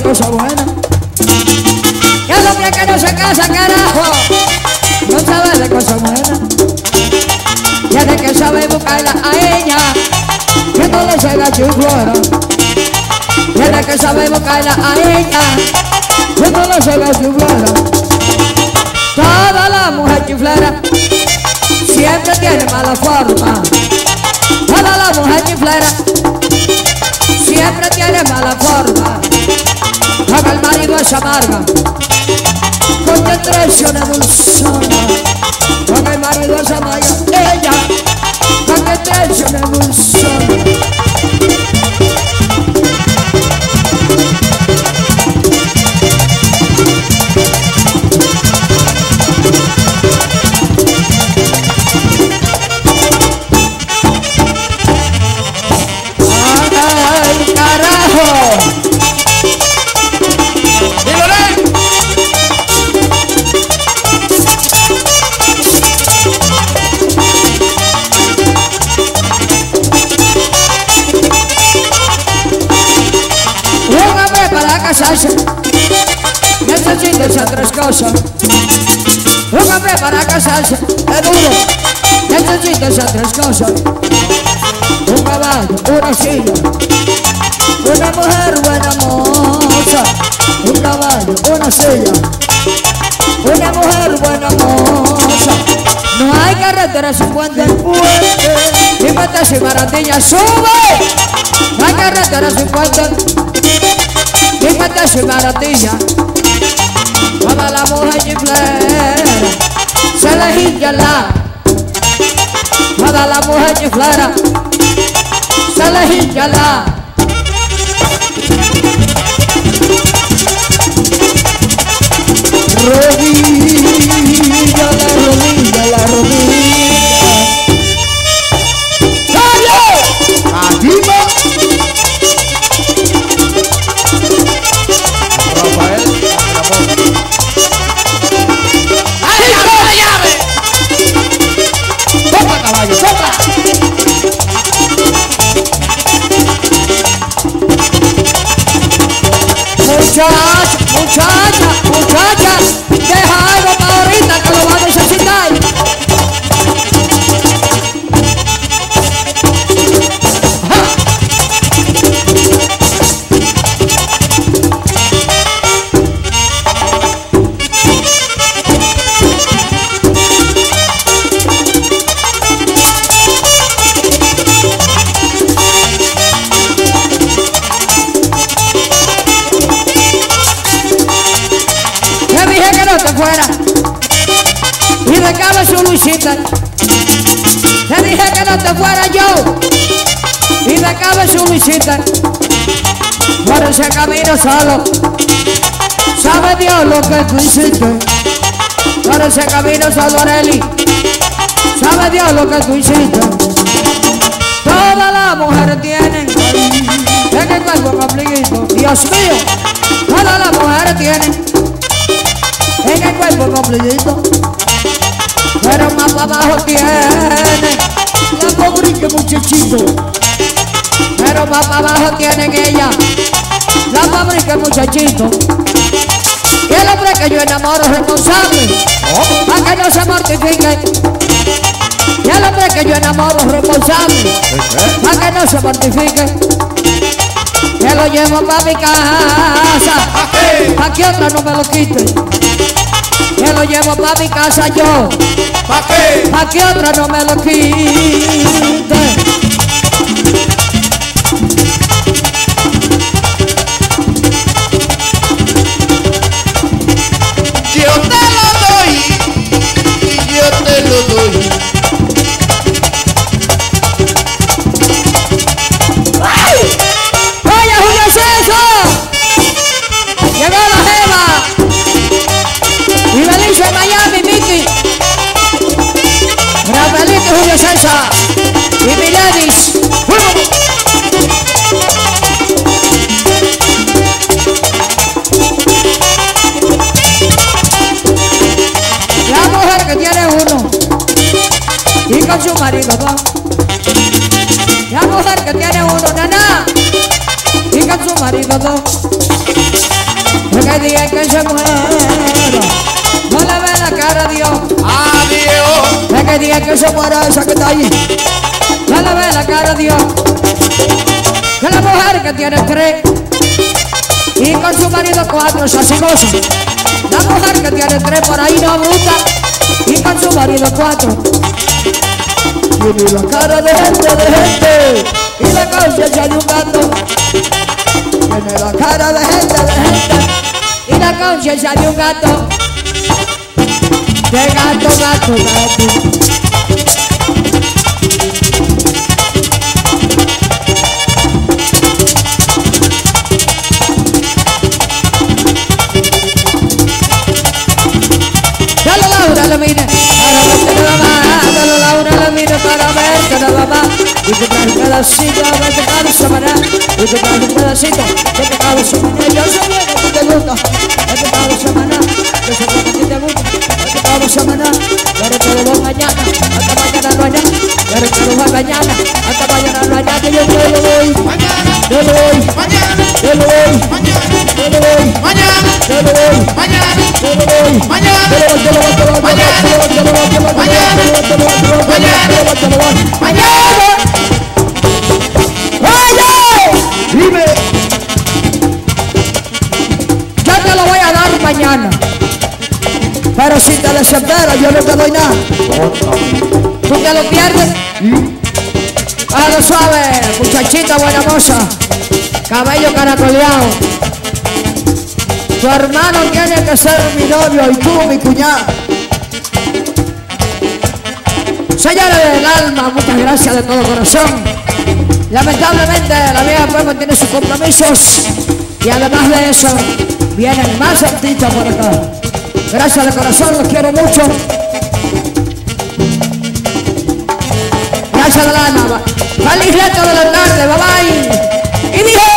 cosa buena. Y el hombre que no se casa, carajo, no sabe de cosas buenas. Tiene que saber buscarla a ella, que no le llega chiflora. Tiene que saber buscarla a ella, que no le llega chiflora. Toda la mujer chiflera siempre tiene mala forma. Toda la mujer chiflera siempre tiene mala forma. Porque el marido es amarga, porque traiciona dulzona. Porque el marido es amarga, ella, porque traiciona dulzona. ¡Ay, carajo! Casarse necesita esas tres cosas. Un hombre para casarse es duro, necesita esas tres cosas. Un caballo, una silla, una mujer buena moza. Un caballo, una silla, una mujer buena moza. No hay carretera sin puente, y metes y barandilla sube. No hay carretera sin puente, y metes y barandilla. Toda la mujer chiflera se le hincha la. Toda la mujer chiflera se le hincha la. Rodilla, la rodilla, la rodilla. ¡Dale! ¡Arriba! Rafael, ¡ahí está la llave! ¡Sopla, caballo, sopla! Muchacha, deja algo para ahorita que lo va a necesitar. Fuera y de cada su Luisita. Te dije que no te fuera yo y de cada su Luisita. Por ese camino solo sabe Dios lo que tú hiciste. Por ese camino solo, Arely, sabe Dios lo que tú hiciste. Todas las mujeres tienen en el cuerpo complicado, Dios mío. Todas las mujeres tienen en el cuerpo completito, pero más para abajo tiene la pobrica muchachito. Pero más para abajo tienen ella, la pobrica muchachito. Y el hombre que yo enamoro es responsable, para que no se mortifique. Y el hombre que yo enamoro es responsable, para que no se mortifique. Que lo llevo para mi casa, para que otra no me lo quite. Que lo llevo para mi casa yo, ¿pa' qué? Pa' que otra no me lo quite. Yo te lo doy, y yo te lo doy. ¡Ay! ¡Oye, Julio César! ¡Llegó la jeva! ¡Y Belice en Miami, Mickey! Rafaelito, Julio César y Miledis. La mujer que tiene uno y con su marido dos. La mujer que tiene uno, nana, y con su marido dos. que diga que se muera, no le ve la cara a Dios. Adiós. Es que diga que se muera esa que está allí, no le ve la cara a Dios. Que la mujer que tiene 3 y con su marido 4, esa sí goza. La mujer que tiene 3 por ahí no bruta y con su marido 4. Tiene la cara de gente y la conciencia de un gato. Tiene la cara de gente y la conciencia de un gato. De gato, gato, gato. Dale Laura, la mira, para verte nada más. Dale Laura, la mira, para verte nada más. Y te trae un pedacito, vete cada semana. Y te trae un pedacito, vete cada semana. Yo sé bien que a ti te gusta, vete cada semana. Yo sé bien que a ti te gusta, vete cada semana. Pero te lo voy mañana, hasta mañana no hay nada. Pero te lo voy mañana, hasta mañana no hay nada. Yo te lo voy, Mañana. te lo voy, Mañana. te lo voy, Mañana. te lo voy, Mañana. te lo voy, Mañana. te lo voy. Mañana. Dime. Yo te lo voy a dar mañana. Pero si te desesperas, yo no te doy nada. Tú te lo pierdes. Lo suave, muchachita buena moza. Cabello caracoleado. Tu hermano tiene que ser mi novio y tú mi cuñada. Señores del alma, muchas gracias de todo corazón. Lamentablemente la vieja pues tiene sus compromisos y además de eso vienen más artistas por acá. Gracias de corazón, los quiero mucho. Gracias del alma. Feliz resto de la tarde, bye bye. Y dijo.